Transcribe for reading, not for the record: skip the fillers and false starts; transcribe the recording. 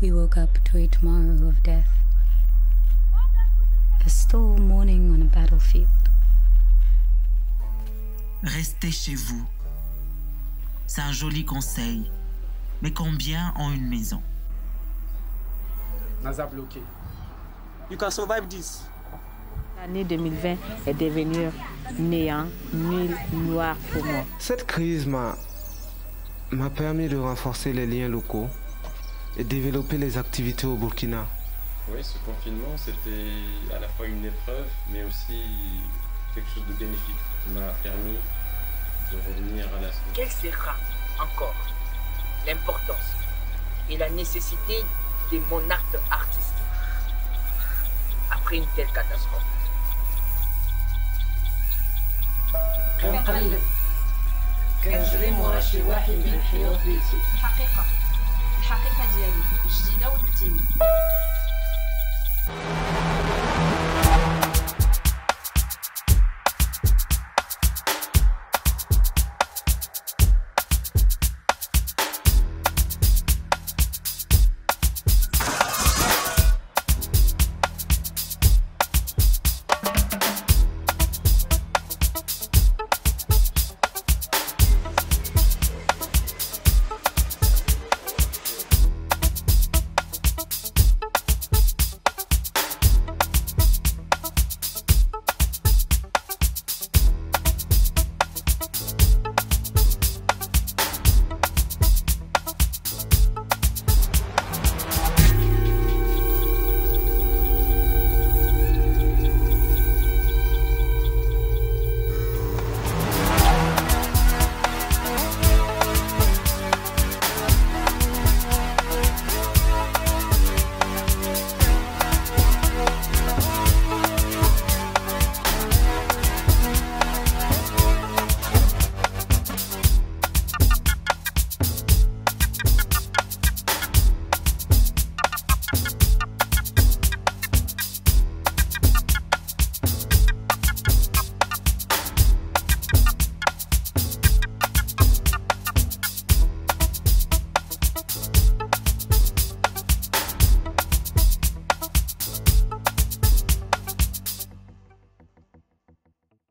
We woke up to a tomorrow of death. A still morning on a battlefield. Restez chez vous. C'est un joli conseil. Mais combien ont une maison? NASA bloqué. You can survive this. L'année 2020 est devenue néant, nul, noir pour moi. Cette crise m'a permis de renforcer les liens locaux et développer les activités au Burkina. Oui, ce confinement, c'était à la fois une épreuve, mais aussi quelque chose de bénéfique. Ça m'a permis de revenir à la société. Quelle sera encore l'importance et la nécessité de mon acte artistique après une telle catastrophe? كنجري مورا شي واحد من الحياة بيتي. الحقيقة ديالي جديدة وانتيمة.